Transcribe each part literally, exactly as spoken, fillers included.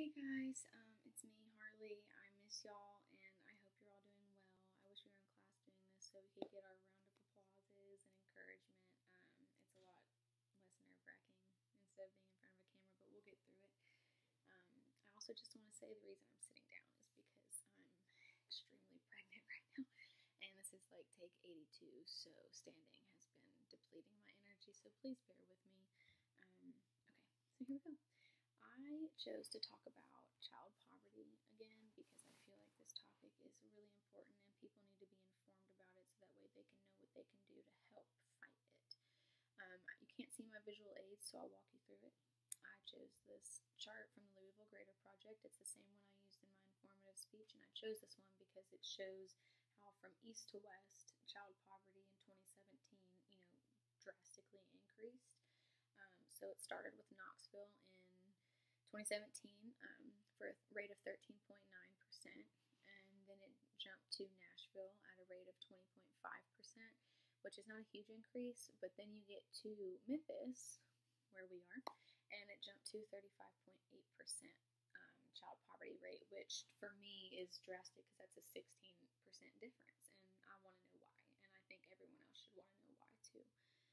Hey guys, um, it's me, Harley. I miss y'all and I hope you're all doing well. I wish we were in class doing this so we could get our round of applauses and encouragement. Um, it's a lot less nerve wracking instead of being in front of a camera, but we'll get through it. Um, I also just want to say the reason I'm sitting down is because I'm extremely pregnant right now. And this is like take eighty-two, so standing has been depleting my energy, so please bear with me. Um, okay, so here we go. I chose to talk about child poverty again because I feel like this topic is really important and people need to be informed about it so that way they can know what they can do to help fight it. Um, you can't see my visual aids, so I'll walk you through it. I chose this chart from the Louisville Grader Project. It's the same one I used in my informative speech, and I chose this one because it shows how from east to west, child poverty in twenty seventeen, you know, drastically increased. Um, so it started with Knoxville in twenty seventeen um, for a rate of thirteen point nine percent, and then it jumped to Nashville at a rate of twenty point five percent, which is not a huge increase, but then you get to Memphis, where we are, and it jumped to thirty-five point eight percent um, child poverty rate, which for me is drastic because that's a sixteen percent difference, and I want to know why, and I think everyone else should want to know why too.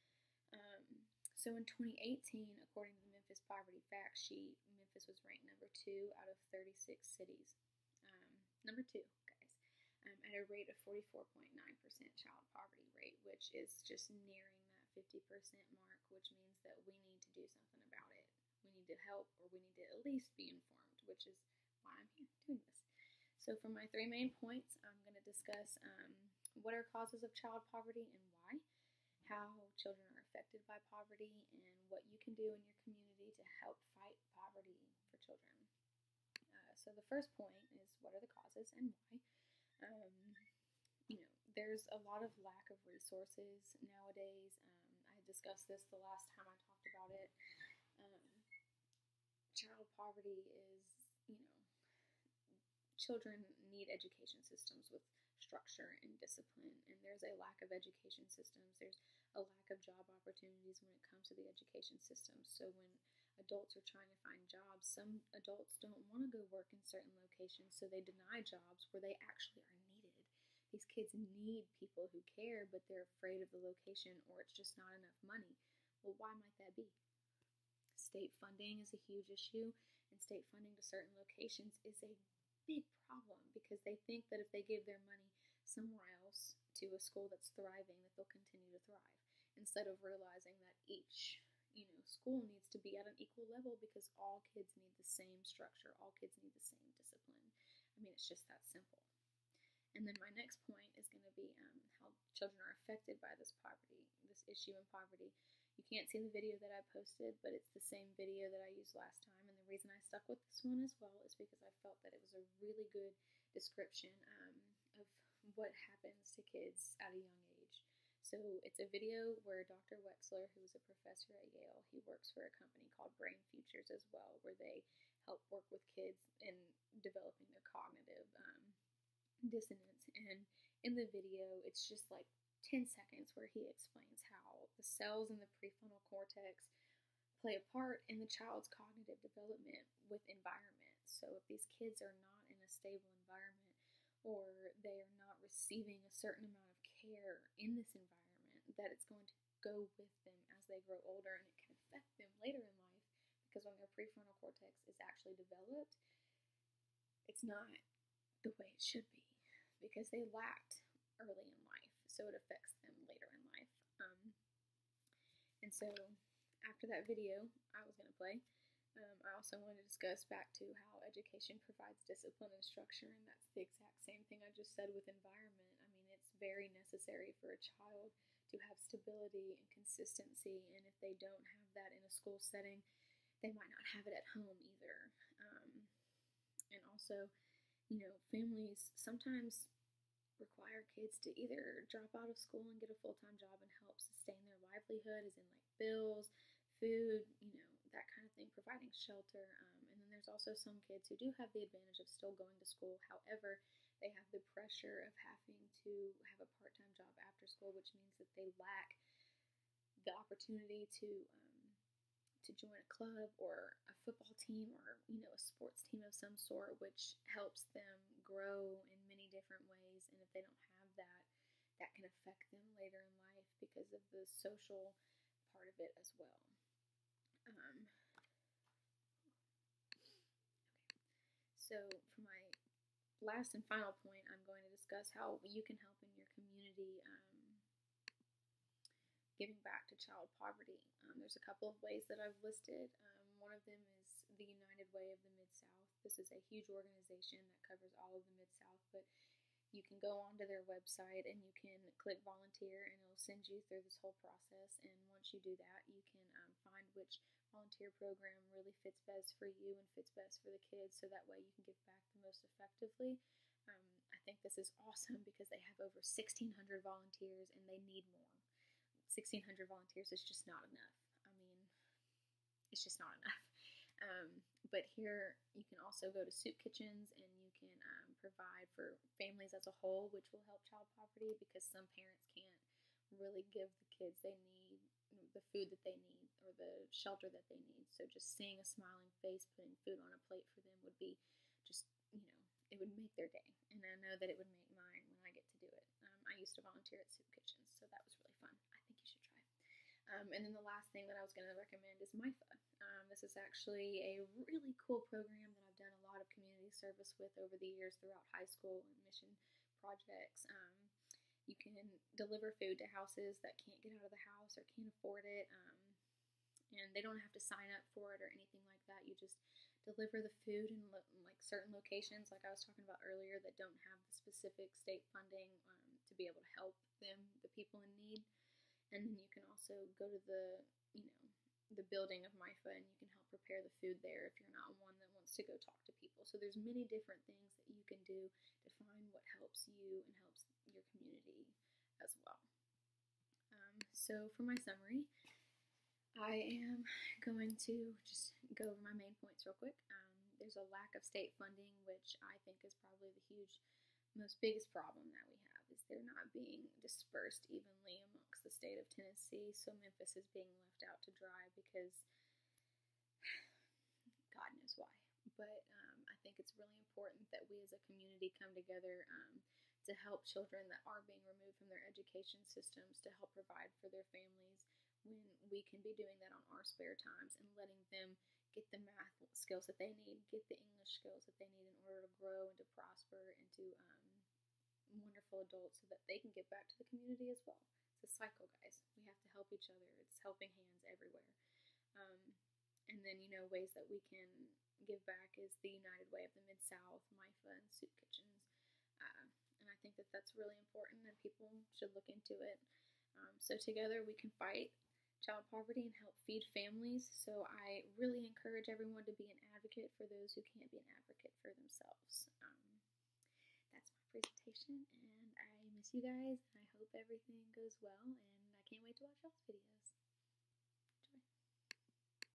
Um, so in twenty eighteen, according to the Memphis Poverty Fact Sheet, Memphis was ranked number two out of thirty-six cities. Um, number two, guys, um, at a rate of forty-four point nine percent child poverty rate, which is just nearing that fifty percent mark, which means that we need to do something about it. We need to help, or we need to at least be informed, which is why I'm here doing this. So for my three main points, I'm going to discuss um, what are causes of child poverty and why, how children are affected by poverty, and what you can do in your community to help fight poverty for children. Uh, so the first point is what are the causes and why. Um, you know, there's a lot of lack of resources nowadays. Um, I discussed this the last time I talked about it. Um, child poverty is, you know, children need education systems with structure and discipline, and there's a lack of education systems. There's a lack of job opportunities when it comes to the education system. So when adults are trying to find jobs, some adults don't want to go work in certain locations, so they deny jobs where they actually are needed. These kids need people who care, but they're afraid of the location, or it's just not enough money. Well, why might that be? State funding is a huge issue, and state funding to certain locations is a big problem because they think that if they give their money somewhere else to a school that's thriving, that they'll continue to thrive, instead of realizing that each, you know, school needs to be at an equal level because all kids need the same structure, all kids need the same discipline. I mean, it's just that simple. And then my next point is going to be um, how children are affected by this poverty, this issue in poverty. You can't see the video that I posted, but it's the same video that I used last time. And the reason I stuck with this one as well is because I felt that it was a really good description um, of what happens to kids at a young age. So it's a video where Doctor Wexler, who is a professor at Yale, he works for a company called Brain Futures as well, where they help work with kids in developing their cognitive um, dissonance. And in the video, it's just like ten seconds where he explains how the cells in the prefrontal cortex play a part in the child's cognitive development with environment. So if these kids are not in a stable environment, or they are not receiving a certain amount of care in this environment, that it's going to go with them as they grow older, and it can affect them later in life, because when their prefrontal cortex is actually developed, it's not the way it should be because they lacked early in life, so it affects them later in life. Um, and so after that video I was going to play, um, I also wanted to discuss back to how education provides discipline and structure, and that's the exact same thing I just said with environment. I mean, it's very necessary for a child to have stability and consistency, and if they don't have that in a school setting, they might not have it at home either. Um, and also, you know, families sometimes require kids to either drop out of school and get a full-time job and help sustain their livelihood, as in like bills, food, you know, that kind of thing, providing shelter. Um, and then there's also some kids who do have the advantage of still going to school. However, they have the pressure of having to have a part-time job after school, which means that they lack the opportunity to um, to join a club or a football team or, you know, a sports team of some sort, which helps them grow in many different ways. And if they don't have that, that can affect them later in life because of the social part of it as well. Um, okay. So for my last and final point, I'm going to discuss how you can help in your community um, giving back to child poverty. Um, there's a couple of ways that I've listed. Um, one of them is the United Way of the Mid-South. This is a huge organization that covers all of the Mid-South, but you can go onto their website and you can click volunteer, and it'll send you through this whole process. And once you do that, you can um, find which volunteer program really fits best for you and fits best for the kids, so that way you can give back the most effectively. Um, I think this is awesome because they have over sixteen hundred volunteers and they need more. sixteen hundred volunteers is just not enough. I mean, it's just not enough. Um, but here you can also go to soup kitchens and you can um, provide for families as a whole, which will help child poverty because some parents can't really give the kids they need the food that they need or the shelter that they need. So just seeing a smiling face, putting food on a plate for them would be just, you know, it would make their day. And I know that it would make mine when I get to do it. Um, I used to volunteer at soup kitchens, so that was really fun. I think you should try. Um, and then the last thing that I was going to recommend is M I F A. Um, this is actually a really cool program that I've done a lot of community service with over the years throughout high school and mission projects. Um, you can deliver food to houses that can't get out of the house or can't afford it. Um, and they don't have to sign up for it or anything like that. You just deliver the food in lo- like certain locations, like I was talking about earlier, that don't have the specific state funding um, to be able to help them, the people in need. And then you can also go to the, you know, the building of M I F A and you can help prepare the food there if you're not one that wants to go talk to people. So there's many different things that you can do to find what helps you and helps your community as well. Um, so for my summary, I am going to just go over my main points real quick. Um, there's a lack of state funding, which I think is probably the huge, most biggest problem that we have, is they're not being dispersed evenly amongst the state of Tennessee. So Memphis is being left out to dry because God knows why. But um, I think it's really important that we as a community come together um, to help children that are being removed from their education systems, to help provide for their families, when we can be doing that on our spare times and letting them get the math skills that they need, get the English skills that they need in order to grow and to prosper into um, wonderful adults so that they can give back to the community as well. It's a cycle, guys. We have to help each other. It's helping hands everywhere. Um, and then, you know, ways that we can give back is the United Way of the Mid-South, M I F A, and soup kitchens. Uh, and I think that that's really important and people should look into it. Um, so together we can fight child poverty and help feed families. So I really encourage everyone to be an advocate for those who can't be an advocate for themselves. Um, that's my presentation, and I miss you guys, and I hope everything goes well, and I can't wait to watch y'all's videos.